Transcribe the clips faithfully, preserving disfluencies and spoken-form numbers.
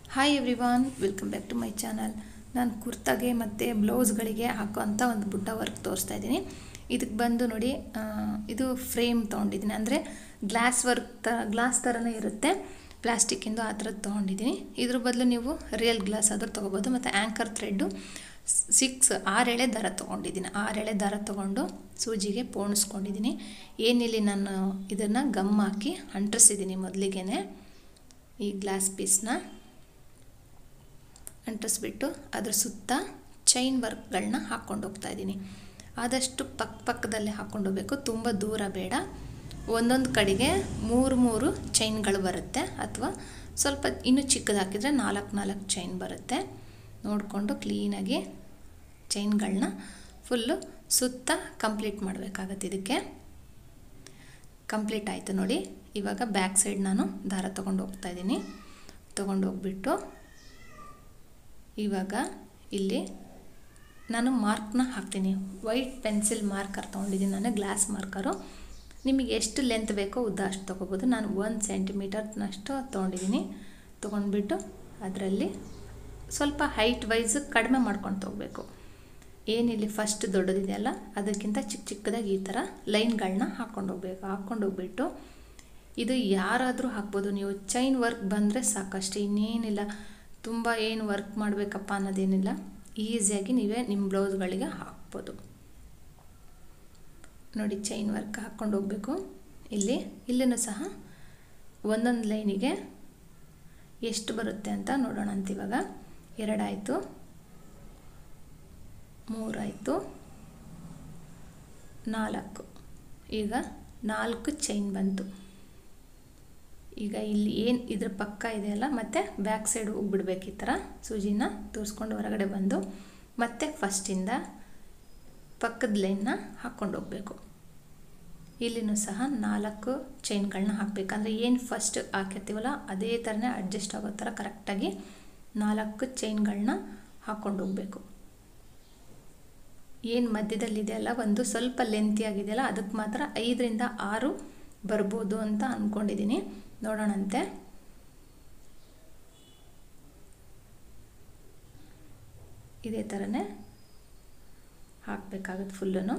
Hi everyone, welcome back to my channel. ನಾನು ಕುರ್ತಾಗೆ ಮತ್ತು ಬ್ಲೌಸ್ಗಳಿಗೆ ಹಾಕೋವಂಥ ಒಂದು ಬುಟ್ಟ ವರ್ಕ್ ತೋರಿಸ್ತಾ ಇದ್ದೀನಿ. ಇದಕ್ಕೆ ಬಂದು ನೋಡಿ, ಇದು ಫ್ರೇಮ್ ತೊಗೊಂಡಿದ್ದೀನಿ. ಅಂದರೆ ಗ್ಲಾಸ್ ವರ್ಕ್ ತ ಗ್ಲಾಸ್ ಥರನೇ ಇರುತ್ತೆ, ಪ್ಲಾಸ್ಟಿಕ್ಕಿಂದು ಆ ಥರದ್ದು ತೊಗೊಂಡಿದ್ದೀನಿ. ಇದ್ರ ಬದಲು ನೀವು ರಿಯಲ್ ಗ್ಲಾಸ್ ಆದರೂ ತೊಗೋಬೋದು. ಮತ್ತು ಆ್ಯಂಕರ್ ಥ್ರೆಡ್ಡು ಸಿಕ್ಸ್ ಆರು ಎಳೆ ದಾರ ತೊಗೊಂಡಿದ್ದೀನಿ. ಆರು ಎಳೆ ದಾರ ತೊಗೊಂಡು ಸೂಜಿಗೆ ಪೋಣಿಸ್ಕೊಂಡಿದ್ದೀನಿ. ಏನಿಲ್ಲಿ ನಾನು ಇದನ್ನು ಗಮ್ ಹಾಕಿ ಅಂಟಿಸಿದ್ದೀನಿ. ಮೊದಲಿಗೆ ಈ ಗ್ಲಾಸ್ ಪೀಸ್ನ ಅಂಟಿಸ್ಬಿಟ್ಟು ಅದ್ರ ಸುತ್ತ ಚೈನ್ ವರ್ಕ್ಗಳನ್ನ ಹಾಕ್ಕೊಂಡು ಹೋಗ್ತಾ ಇದ್ದೀನಿ. ಆದಷ್ಟು ಪಕ್ಕ ಪಕ್ಕದಲ್ಲೇ ಹಾಕ್ಕೊಂಡು ಹೋಗಬೇಕು, ತುಂಬ ದೂರ ಬೇಡ. ಒಂದೊಂದು ಕಡೆಗೆ ಮೂರು ಮೂರು ಚೈನ್ಗಳು ಬರುತ್ತೆ, ಅಥವಾ ಸ್ವಲ್ಪ ಇನ್ನೂ ಚಿಕ್ಕದು ಹಾಕಿದರೆ ನಾಲ್ಕು ನಾಲ್ಕು ಚೈನ್ ಬರುತ್ತೆ. ನೋಡಿಕೊಂಡು ಕ್ಲೀನಾಗಿ ಚೈನ್ಗಳನ್ನ ಫುಲ್ಲು ಸುತ್ತ ಕಂಪ್ಲೀಟ್ ಮಾಡಬೇಕಾಗತ್ತೆ. ಇದಕ್ಕೆ ಕಂಪ್ಲೀಟ್ ಆಯಿತು ನೋಡಿ. ಇವಾಗ ಬ್ಯಾಕ್ ಸೈಡ್ ನಾನು ದಾರ ತೊಗೊಂಡು ಹೋಗ್ತಾ ಇದ್ದೀನಿ. ತೊಗೊಂಡು ಹೋಗ್ಬಿಟ್ಟು ಇವಾಗ ಇಲ್ಲಿ ನಾನು ಮಾರ್ಕ್ನ ಹಾಕ್ತೀನಿ. ವೈಟ್ ಪೆನ್ಸಿಲ್ ಮಾರ್ಕರ್ ತೊಗೊಂಡಿದ್ದೀನಿ ನಾನು, ಗ್ಲಾಸ್ ಮಾರ್ಕರು. ನಿಮಗೆ ಎಷ್ಟು ಲೆಂತ್ ಬೇಕೋ ಉದ್ದ ಅಷ್ಟು ತೊಗೋಬೋದು. ನಾನು ಒಂದು ಸೆಂಟಿಮೀಟರ್ನಷ್ಟು ತೊಗೊಂಡಿದ್ದೀನಿ. ತೊಗೊಂಡ್ಬಿಟ್ಟು ಅದರಲ್ಲಿ ಸ್ವಲ್ಪ ಹೈಟ್ ವೈಸ್ ಕಡಿಮೆ ಮಾಡ್ಕೊಂಡು ತೊಗೋಬೇಕು. ಏನಿಲ್ಲಿ ಫಸ್ಟ್ ದೊಡ್ಡದಿದೆಯಲ್ಲ, ಅದಕ್ಕಿಂತ ಚಿಕ್ಕ ಚಿಕ್ಕದಾಗಿ ಈ ಥರ ಲೈನ್ಗಳನ್ನ ಹಾಕ್ಕೊಂಡು ಹೋಗ್ಬೇಕು. ಹಾಕ್ಕೊಂಡು ಹೋಗ್ಬಿಟ್ಟು ಇದು ಯಾರಾದರೂ ಹಾಕ್ಬೋದು. ನೀವು ಚೈನ್ ವರ್ಕ್ ಬಂದರೆ ಸಾಕಷ್ಟು, ಇನ್ನೇನಿಲ್ಲ. ತುಂಬ ಏನು ವರ್ಕ್ ಮಾಡಬೇಕಪ್ಪ ಅನ್ನೋದೇನಿಲ್ಲ. ಈಸಿಯಾಗಿ ನೀವೇ ನಿಮ್ಮ ಬ್ಲೌಸ್ಗಳಿಗೆ ಹಾಕ್ಬೋದು ನೋಡಿ. ಚೈನ್ ವರ್ಕ್ ಹಾಕ್ಕೊಂಡು ಹೋಗಬೇಕು. ಇಲ್ಲಿ ಇಲ್ಲಿನೂ ಸಹ ಒಂದೊಂದು ಲೈನಿಗೆ ಎಷ್ಟು ಬರುತ್ತೆ ಅಂತ ನೋಡೋಣ ಅಂತ. ಇವಾಗ ಎರಡಾಯಿತು, ಮೂರಾಯಿತು, ನಾಲ್ಕು. ಈಗ ನಾಲ್ಕು ಚೈನ್ ಬಂತು. ಈಗ ಇಲ್ಲಿ ಏನು ಇದ್ರ ಪಕ್ಕ ಇದೆಯಲ್ಲ, ಮತ್ತು ಬ್ಯಾಕ್ ಸೈಡ್ ಹೋಗ್ಬಿಡ್ಬೇಕು. ಈ ಥರ ಸೂಜಿನ ತೋರಿಸ್ಕೊಂಡು ಹೊರಗಡೆ ಬಂದು ಮತ್ತೆ ಫಸ್ಟಿಂದ ಪಕ್ಕದ ಲೈನ್ನ ಹಾಕ್ಕೊಂಡು ಹೋಗಬೇಕು. ಇಲ್ಲಿನೂ ಸಹ ನಾಲ್ಕು ಚೈನ್ಗಳನ್ನ ಹಾಕಬೇಕಂದ್ರೆ ಏನು ಫಸ್ಟ್ ಹಾಕಿರ್ತೀವಲ್ಲ ಅದೇ ಥರನೇ ಅಡ್ಜಸ್ಟ್ ಆಗೋ ಥರ ಕರೆಕ್ಟಾಗಿ ನಾಲ್ಕು ಚೈನ್ಗಳನ್ನ ಹಾಕ್ಕೊಂಡು ಹೋಗಬೇಕು. ಏನು ಮಧ್ಯದಲ್ಲಿದೆಯಲ್ಲ, ಒಂದು ಸ್ವಲ್ಪ ಲೆಂತಿ ಆಗಿದೆಯಲ್ಲ, ಅದಕ್ಕೆ ಮಾತ್ರ ಐದರಿಂದ ಆರು ಬರ್ಬೋದು ಅಂತ ಅಂದ್ಕೊಂಡಿದ್ದೀನಿ. ನೋಡೋಣಂತೆ. ಇದೇ ಥರನೇ ಹಾಕಬೇಕಾಗುತ್ತೆ ಫುಲ್ಲೂ.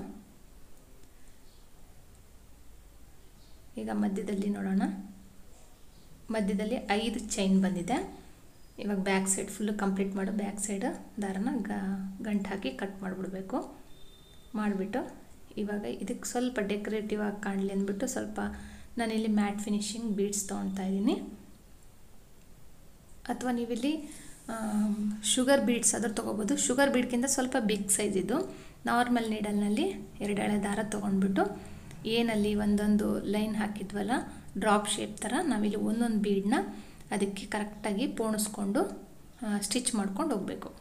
ಈಗ ಮಧ್ಯದಲ್ಲಿ ನೋಡೋಣ. ಮಧ್ಯದಲ್ಲಿ ಐದು ಚೈನ್ ಬಂದಿದೆ. ಇವಾಗ ಬ್ಯಾಕ್ ಸೈಡ್ ಫುಲ್ಲು ಕಂಪ್ಲೀಟ್ ಮಾಡು. ಬ್ಯಾಕ್ ಸೈಡ್ ದಾರನ ಗಂಟು ಹಾಕಿ ಕಟ್ ಮಾಡಿಬಿಡ್ಬೇಕು. ಮಾಡಿಬಿಟ್ಟು ಇವಾಗ ಇದಕ್ಕೆ ಸ್ವಲ್ಪ ಡೆಕೋರೇಟಿವ್ ಆಗಿ ಕಾಣಲಿ ಅಂದ್ಬಿಟ್ಟು ಸ್ವಲ್ಪ ನಾನಿಲ್ಲಿ ಮ್ಯಾಟ್ ಫಿನಿಶಿಂಗ್ ಬೀಡ್ಸ್ ತೊಗೊಳ್ತಾ ಇದ್ದೀನಿ. ಅಥವಾ ನೀವಿಲ್ಲಿ ಶುಗರ್ ಬೀಡ್ಸ್ ಆದರೂ ತೊಗೋಬೋದು. ಶುಗರ್ ಬೀಡ್ಗಿಂತ ಸ್ವಲ್ಪ ಬಿಗ್ ಸೈಜ್ ಇದು. ನಾರ್ಮಲ್ ನೀಡಲ್ನಲ್ಲಿ ಎರಡು ಎಳೆ ದಾರ ತೊಗೊಂಡ್ಬಿಟ್ಟು ಏನಲ್ಲಿ ಒಂದೊಂದು ಲೈನ್ ಹಾಕಿದ್ವಲ್ಲ ಡ್ರಾಪ್ ಶೇಪ್ ಥರ, ನಾವಿಲ್ಲಿ ಒಂದೊಂದು ಬೀಡನ್ನ ಅದಕ್ಕೆ ಕರೆಕ್ಟಾಗಿ ಪೋಣಿಸ್ಕೊಂಡು ಸ್ಟಿಚ್ ಮಾಡ್ಕೊಂಡು ಹೋಗಬೇಕು.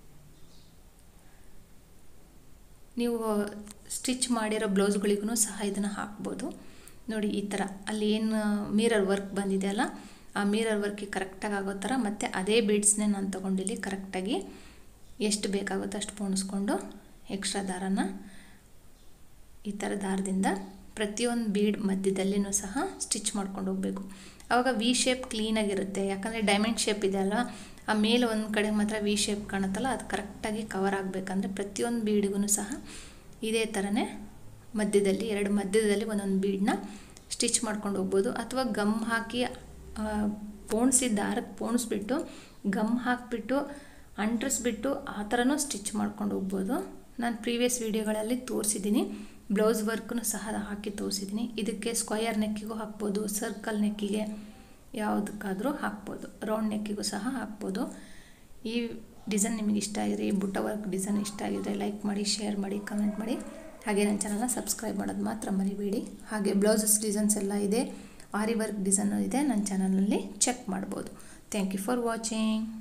ನೀವು ಸ್ಟಿಚ್ ಮಾಡಿರೋ ಬ್ಲೌಸ್ಗಳಿಗೂ ಸಹ ಇದನ್ನು ಹಾಕ್ಬೋದು ನೋಡಿ. ಈ ಥರ ಅಲ್ಲಿ ಏನು ಮಿರರ್ ವರ್ಕ್ ಬಂದಿದೆಯಲ್ಲ, ಆ ಮಿರರ್ ವರ್ಕಿಗೆ ಕರೆಕ್ಟಾಗಿ ಆಗೋ ಥರ. ಮತ್ತು ಅದೇ ಬೀಡ್ಸ್ನೇ ನಾನು ತೊಗೊಂಡಿಲ್ಲಿ ಕರೆಕ್ಟಾಗಿ ಎಷ್ಟು ಬೇಕಾಗುತ್ತೋ ಅಷ್ಟು ಪೋಣಿಸ್ಕೊಂಡು ಎಕ್ಸ್ಟ್ರಾ ದಾರನ ಈ ಥರ ದಾರದಿಂದ ಪ್ರತಿಯೊಂದು ಬೀಡ್ ಮಧ್ಯದಲ್ಲಿನೂ ಸಹ ಸ್ಟಿಚ್ ಮಾಡ್ಕೊಂಡು ಹೋಗಬೇಕು. ಆವಾಗ ವಿ ಶೇಪ್ ಕ್ಲೀನಾಗಿರುತ್ತೆ. ಯಾಕಂದರೆ ಡೈಮಂಡ್ ಶೇಪ್ ಇದೆಯಲ್ಲ, ಆ ಮೇಲೆ ಒಂದು ಕಡೆ ಮಾತ್ರ ವಿ ಶೇಪ್ ಕಾಣುತ್ತಲ್ಲ, ಅದು ಕರೆಕ್ಟಾಗಿ ಕವರ್ ಆಗಬೇಕಂದ್ರೆ ಪ್ರತಿಯೊಂದು ಬೀಡಿಗೂ ಸಹ ಇದೇ ಥರನೇ ಮಧ್ಯದಲ್ಲಿ ಎರಡು ಮಧ್ಯದಲ್ಲಿ ಒಂದೊಂದು ಬೀಡನ್ನ ಸ್ಟಿಚ್ ಮಾಡ್ಕೊಂಡು ಹೋಗ್ಬೋದು. ಅಥವಾ ಗಮ್ ಹಾಕಿ ಪೋಣಿಸಿ ದಾರಕ್ಕೆ ಪೋಣಿಸ್ಬಿಟ್ಟು ಗಮ್ ಹಾಕಿಬಿಟ್ಟು ಅಂಟಿಸ್ಬಿಟ್ಟು ಆ ಥರನೂ ಸ್ಟಿಚ್ ಮಾಡ್ಕೊಂಡು ಹೋಗ್ಬೋದು. ನಾನು ಪ್ರೀವಿಯಸ್ ವೀಡಿಯೋಗಳಲ್ಲಿ ತೋರಿಸಿದ್ದೀನಿ. ಬ್ಲೌಸ್ ವರ್ಕ್ನು ಸಹ ಹಾಕಿ ತೋರಿಸಿದ್ದೀನಿ. ಇದಕ್ಕೆ ಸ್ಕ್ವಯರ್ ನೆಕ್ಕಿಗೂ ಹಾಕ್ಬೋದು, ಸರ್ಕಲ್ ನೆಕ್ಕಿಗೆ ಯಾವುದಕ್ಕಾದರೂ ಹಾಕ್ಬೋದು, ರೌಂಡ್ ನೆಕ್ಕಿಗೂ ಸಹ ಹಾಕ್ಬೋದು. ಈ ಡಿಸೈನ್ ನಿಮಗೆ ಇಷ್ಟ ಆಗಿದ್ರೆ, ಈ ಬುಟ್ಟ ವರ್ಕ್ ಡಿಸೈನ್ ಇಷ್ಟ ಆಗಿದ್ರೆ ಲೈಕ್ ಮಾಡಿ, ಶೇರ್ ಮಾಡಿ, ಕಮೆಂಟ್ ಮಾಡಿ. ಹಾಗೆ ನನ್ನ ಚಾನಲ್ನ ಸಬ್ಸ್ಕ್ರೈಬ್ ಮಾಡೋದು ಮಾತ್ರ ಮರಿಬೇಡಿ. ಹಾಗೆ ಬ್ಲೌಸಸ್ ಡಿಸೈನ್ಸ್ ಎಲ್ಲ ಇದೆ, ಆರಿ ವರ್ಕ್ ಡಿಸೈನು ಇದೆ, ನನ್ನ ಚಾನಲಲ್ಲಿ ಚೆಕ್ ಮಾಡ್ಬೋದು. Thank you for watching.